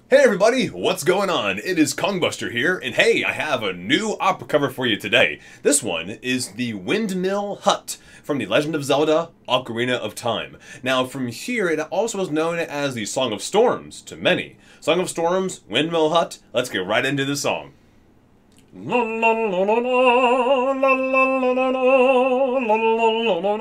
Hey everybody, what's going on? It is Kongbuster here, and hey, I have a new opera cover for you today. This one is the Windmill Hut from the Legend of Zelda, Ocarina of Time. Now from here, it also is known as the Song of Storms to many. Song of Storms, Windmill Hut, let's get right into the song. La la la la la la la la la la la la